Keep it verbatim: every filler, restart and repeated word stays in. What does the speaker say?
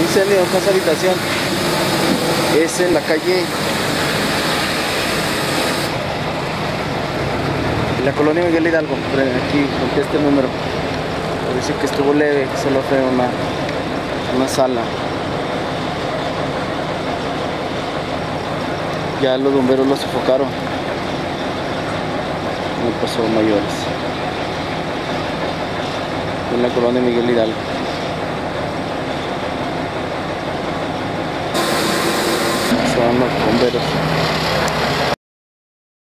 Incendio en casa habitación. Es en la calle, en la colonia Miguel Hidalgo. Aquí, aquí este número. Dice que estuvo leve, que solo fue una, una sala. Ya los bomberos lo sofocaron. No pasó mayores. En la colonia Miguel Hidalgo. Son los bomberos.